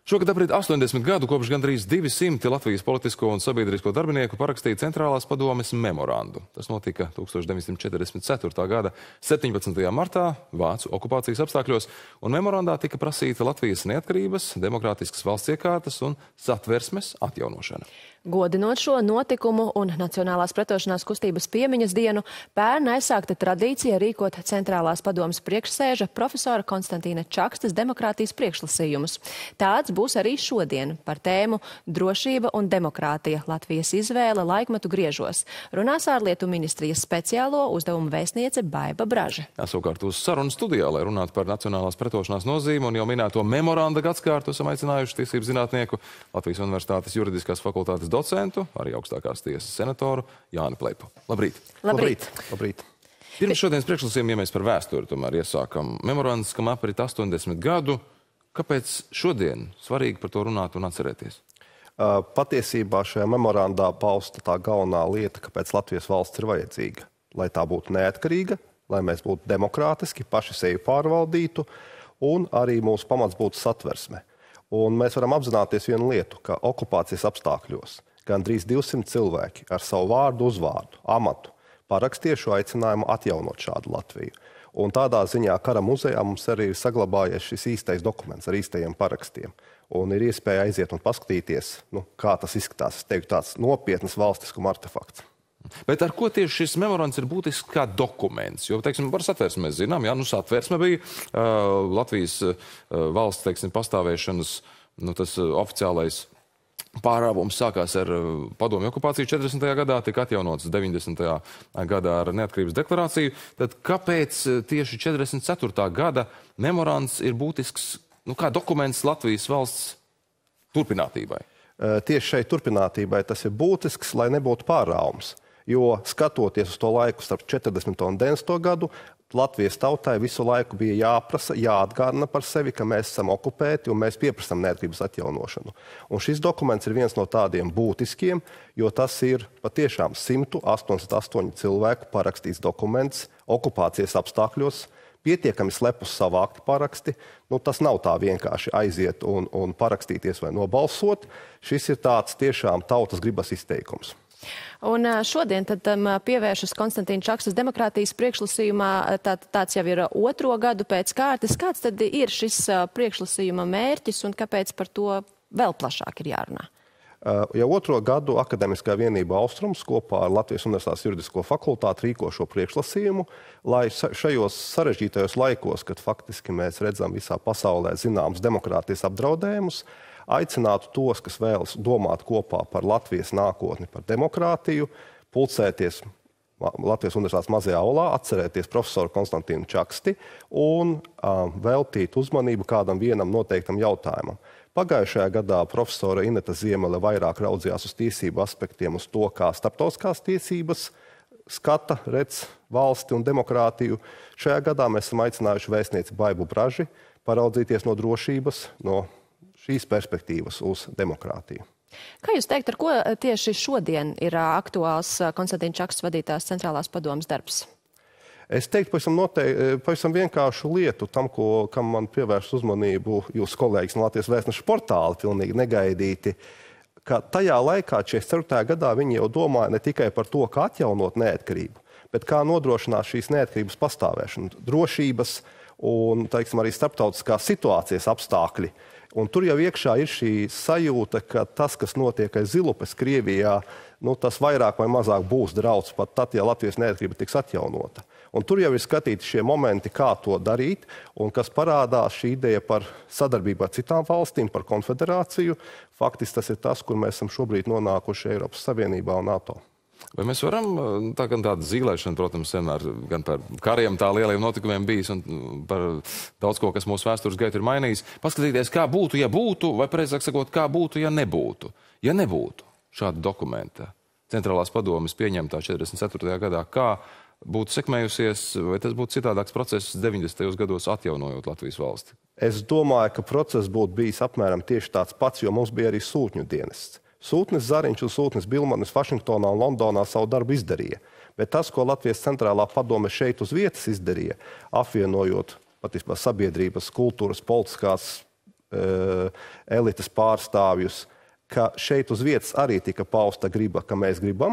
Šogad aprit 80 gadu, kopš gandrīz 200 Latvijas politisko un sabiedrisko darbinieku parakstīja Centrālās padomes memorandu. Tas notika 1944. gada 17. martā Vācu okupācijas apstākļos, un memorandā tika prasīta Latvijas neatkarības, demokrātiskas valsts iekārtas un satversmes atjaunošana. Godinot šo notikumu un Nacionālās pretošanās kustības piemiņas dienu, pērn aizsākta tradīcija rīkot Centrālās padomes priekšsēža profesora Konstantīna Čakstes demokrātijas priekšlasījumus. Tāds būs arī šodien par tēmu Drošība un demokrātija - Latvijas izvēle laikmetu griežos. Runās ārlietu ministrijas speciālo uzdevumu vēstniece Baiba Braže. Savukārt uz sarunu studijā, lai runātu par Nacionālās pretošanās nozīmi un jau minēto memoranda gadskārtu, esam aicinājuši tiesību zinātnieku, Latvijas Universitātes juridiskās fakultātes docentu, arī augstākās tiesas senatoru Jāni Pleipu. Labrīt! Labrīt! Labrīt! Pirms šodienas priekšlasījuma, ja mēs par vēsturi tomēr iesākam, memorands, kam aprit 80 gadu, kāpēc šodien svarīgi par to runāt un atcerēties? Patiesībā šajā memorandā pausta tā galvenā lieta, kāpēc Latvijas valsts ir vajadzīga. Lai tā būtu neatkarīga, lai mēs būtu demokrātiski, paši sevi pārvaldītu un arī mūsu pamats būtu satversme. Un mēs varam apzināties vienu lietu, ka okupācijas apstākļos gandrīz 200 cilvēki ar savu vārdu, uzvārdu, amatu parakstīja šo aicinājumu atjaunot šādu Latviju. Un tādā ziņā kara muzejā mums arī ir saglabājies šis īstais dokuments ar īstajiem parakstiem. Un ir iespēja aiziet un paskatīties, kā tas izskatās. Es teiktu, tāds nopietnas valstiskuma artefakts. Bet ar ko tieši šis memorands ir būtisks kā dokuments? Jo, teiksim, par satversmi mēs zinām, satversme bija Latvijas valsts, teiksim, pastāvēšanas, tas oficiālais pārāvums sākās ar padomju okupāciju 40. gadā, tika atjaunots 90. gadā ar neatkarības deklarāciju. Tad kāpēc tieši 44. gada memorands ir būtisks, kā dokuments Latvijas valsts turpinātībai? Tieši šai turpinātībai tas ir būtisks, lai nebūtu pārāvums. Jo skatoties uz to laiku starp 40. un 90. gadu, Latvijas tautai visu laiku bija jāprasa, jāatgādina par sevi, ka mēs esam okupēti un mēs pieprasam neatkarības atjaunošanu. Un šis dokuments ir viens no tādiem būtiskiem, jo tas ir patiešām 188 cilvēku parakstīts dokuments okupācijas apstākļos, pietiekami slepus savākti paraksti. Tas nav tā vienkārši aiziet un parakstīties vai nobalsot. Šis ir tāds tiešām tautas gribas izteikums. Un šodien tad pievēršas Konstantīna Čakstes demokrātijas priekšlasījumā, tāds jau ir 2. gadu pēc kārtas. Kāds tad ir šis priekšlasījuma mērķis un kāpēc par to vēl plašāk ir jārunā? Jau 2. gadu Akademiskā vienība Austrums kopā ar Latvijas Universitātes juridisko fakultāti rīko šo priekšlasījumu, lai šajos sarežģītajos laikos, kad faktiski mēs redzam visā pasaulē zināms demokrātijas apdraudējumus, aicinātu tos, kas vēlas domāt kopā par Latvijas nākotni, par demokrātiju, pulcēties Latvijas Universitātes mazajā aulā, atcerēties profesoru Konstantīnu Čaksti un veltīt uzmanību kādam vienam noteiktam jautājumam. Pagājušajā gadā profesora Ineta Ziemele vairāk raudzījās uz tiesību aspektiem, uz to, kā starptautiskās tiesības skata, redz valsti un demokrātiju. Šajā gadā mēs esam aicinājuši vēstnieci Baibu Braži paraudzīties no drošības, no šīs perspektīvas uz demokrātiju. Kā jūs teikt, ar ko tieši šodien ir aktuāls Konstantīna Čakstes vadītās Centrālās padomes darbs? Es teiktu pavisam vienkāršu lietu tam, kam man pievērš uzmanību jūsu kolēģis no Latvijas vēstneša portāla pilnīgi negaidīti, ka tajā laikā, 44. gadā, viņi jau domāja ne tikai par to, kā atjaunot neatkarību, bet kā nodrošināt šīs neatkarības pastāvēšanu, drošības un, arī starptautiskās situācijas apstākļi. Un tur jau iekšā ir šī sajūta, ka tas, kas notiek aiz zilupes Krievijā, tas vairāk vai mazāk būs drauds pat tad, ja Latvijas neatkarība tiks atjaunota. Un tur jau ir skatīti šie momenti, kā to darīt, un kas parādās šī ideja par sadarbību ar citām valstīm, par konfederāciju. Faktiski tas ir tas, kur mēs esam šobrīd nonākuši Eiropas Savienībā un NATO. Vai mēs varam, tāda zīlēšana, protams, vienmēr gan par kariem, tā lieliem notikumiem bijis un par daudz ko, kas mūsu vēstures gaitu ir mainījis, paskatīties, kā būtu, ja būtu, vai precīzāk sakot, kā būtu, ja nebūtu. Ja nebūtu šāda dokumenta Centrālās padomes pieņemtā 44. gadā, kā būtu sekmējusies, vai tas būtu citādāks process 90. gados atjaunojot Latvijas valsti? Es domāju, ka process būtu bijis apmēram tieši tāds pats, jo mums bija arī sūtņu dienests. Sūtnis Zariņš un sūtnis Bilmanis Vašingtonā un Londonā savu darbu izdarīja. Bet tas, ko Latvijas Centrālā padome šeit uz vietas izdarīja, apvienojot patiesībā sabiedrības, kultūras, politiskās elites pārstāvjus, ka šeit uz vietas arī tika pausta griba, ka mēs gribam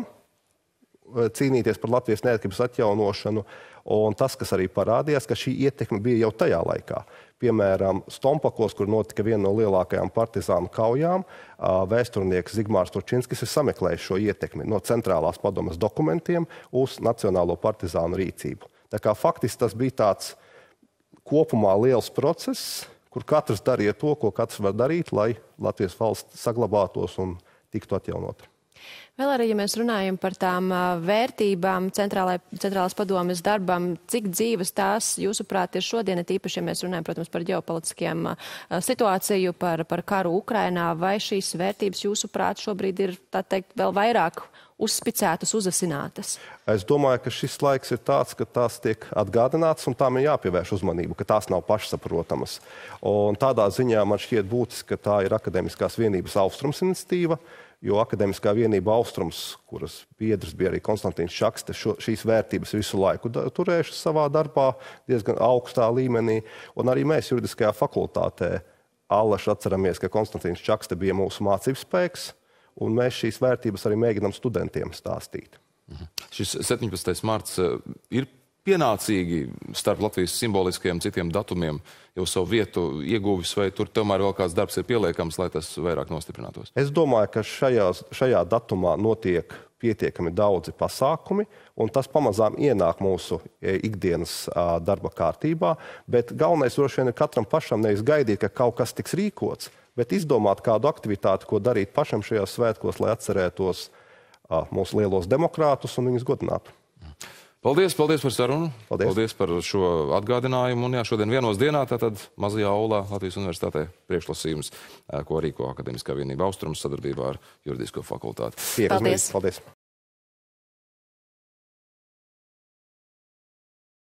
cīnīties par Latvijas neatkarības atjaunošanu, un tas, kas arī parādījās, ka šī ietekme bija jau tajā laikā. Piemēram, Stompakos, kur notika viena no lielākajām partizānu kaujām, vēsturnieks Zigmārs Turčinskis ir sameklējis šo ietekmi no centrālās padomes dokumentiem uz nacionālo partizānu rīcību. Tā kā faktiski tas bija tāds kopumā liels process, kur katrs darīja to, ko katrs var darīt, lai Latvijas valsts saglabātos un tiktu atjaunota. Vēl arī, ja mēs runājam par tām vērtībām centrālās padomes darbam, cik dzīves tās, jūsuprāt, ir šodien, tīpaši, ja mēs runājam, protams, par ģeopolitiskiem situāciju, par karu Ukrainā, vai šīs vērtības, jūsuprāt, šobrīd ir, tā teikt, vēl vairāk uzspicētas, uzasinātas? Es domāju, ka šis laiks ir tāds, ka tās tiek atgādinātas un tām ir jāpievērš uzmanību, ka tās nav pašsaprotamas. Un tādā ziņā man šķiet būtiski, ka tā ir Akademiskās vienības Austrums iniciatīva, jo Akademiskā vienība Austrums, kuras biedrs bija arī Konstantīns Čakste, šīs vērtības visu laiku turējušas savā darbā diezgan augstā līmenī. Un arī mēs juridiskajā fakultātē allaši atceramies, ka Konstantīns Čakste bija mūsu mācības spēks, un mēs šīs vērtības arī mēģinām studentiem stāstīt. Šis 17. marts ir pienācīgi starp Latvijas simboliskajiem citiem datumiem jau savu vietu ieguvis, vai tur tomēr vēl kāds darbs ir pieliekams, lai tas vairāk nostiprinātos? Es domāju, ka šajā datumā notiek pietiekami daudzi pasākumi, un tas pamazām ienāk mūsu ikdienas darba kārtībā, bet galvenais droši vien ir katram pašam nevis gaidīt, ka kaut kas tiks rīkots, bet izdomāt kādu aktivitāti, ko darīt pašam šajos svētkos, lai atcerētos mūsu lielos demokrātus un viņus godinātu. Paldies par sarunu. Paldies par šo atgādinājumu. Un jā, šodien vienos dienā tātad mazajā aulā Latvijas universitātē priekšlasījums, ko rīko Akademiskā vienība Austrums sadarbībā ar Juridisko fakultāti. Paldies!